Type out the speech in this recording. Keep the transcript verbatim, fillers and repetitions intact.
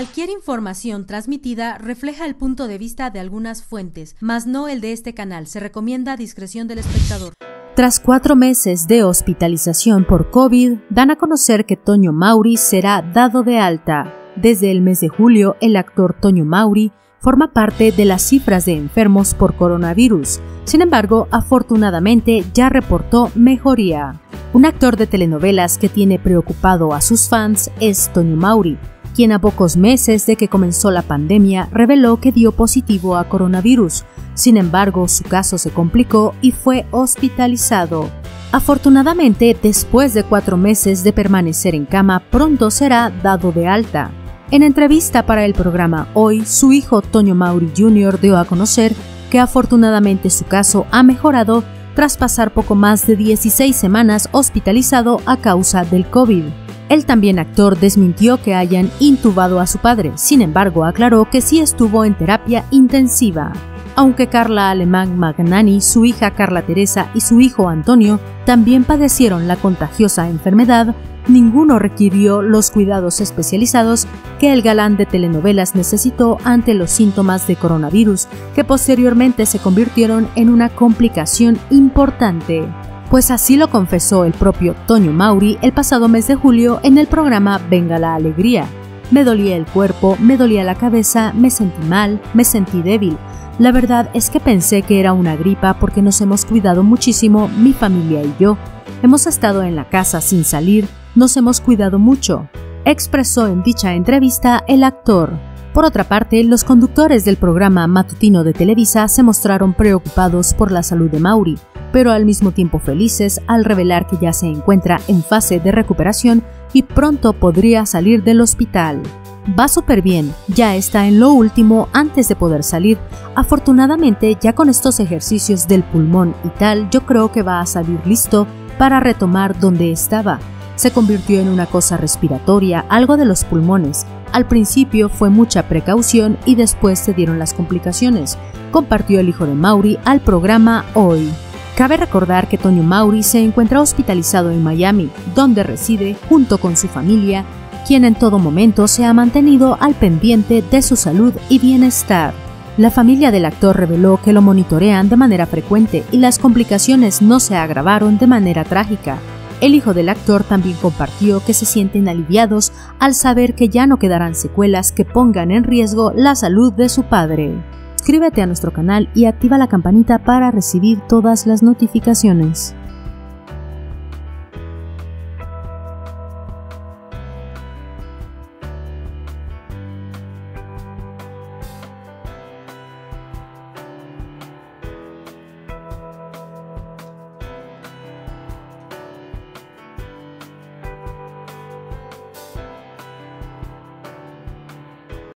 Cualquier información transmitida refleja el punto de vista de algunas fuentes, mas no el de este canal. Se recomienda discreción del espectador. Tras cuatro meses de hospitalización por COVID, dan a conocer que Toño Mauri será dado de alta. Desde el mes de julio, el actor Toño Mauri forma parte de las cifras de enfermos por coronavirus. Sin embargo, afortunadamente ya reportó mejoría. Un actor de telenovelas que tiene preocupado a sus fans es Toño Mauri, quien a pocos meses de que comenzó la pandemia reveló que dio positivo a coronavirus. Sin embargo, su caso se complicó y fue hospitalizado. Afortunadamente, después de cuatro meses de permanecer en cama, pronto será dado de alta. En entrevista para el programa Hoy, su hijo Toño Mauri junior dio a conocer que afortunadamente su caso ha mejorado tras pasar poco más de dieciséis semanas hospitalizado a causa del COVID. El también actor desmintió que hayan intubado a su padre, sin embargo aclaró que sí estuvo en terapia intensiva. Aunque Carla Alemán Magnani, su hija Carla Teresa y su hijo Antonio también padecieron la contagiosa enfermedad, ninguno requirió los cuidados especializados que el galán de telenovelas necesitó ante los síntomas de coronavirus, que posteriormente se convirtieron en una complicación importante. Pues así lo confesó el propio Toño Mauri el pasado mes de julio en el programa Venga la Alegría. Me dolía el cuerpo, me dolía la cabeza, me sentí mal, me sentí débil. La verdad es que pensé que era una gripa porque nos hemos cuidado muchísimo, mi familia y yo. Hemos estado en la casa sin salir, nos hemos cuidado mucho, expresó en dicha entrevista el actor. Por otra parte, los conductores del programa matutino de Televisa se mostraron preocupados por la salud de Mauri, pero al mismo tiempo felices al revelar que ya se encuentra en fase de recuperación y pronto podría salir del hospital. Va súper bien, ya está en lo último antes de poder salir. Afortunadamente, ya con estos ejercicios del pulmón y tal, yo creo que va a salir listo para retomar donde estaba. Se convirtió en una cosa respiratoria, algo de los pulmones. Al principio fue mucha precaución y después se dieron las complicaciones, compartió el hijo de Mauri al programa Hoy. Cabe recordar que Toño Mauri se encuentra hospitalizado en Miami, donde reside junto con su familia, quien en todo momento se ha mantenido al pendiente de su salud y bienestar. La familia del actor reveló que lo monitorean de manera frecuente y las complicaciones no se agravaron de manera trágica. El hijo del actor también compartió que se sienten aliviados al saber que ya no quedarán secuelas que pongan en riesgo la salud de su padre. Suscríbete a nuestro canal y activa la campanita para recibir todas las notificaciones.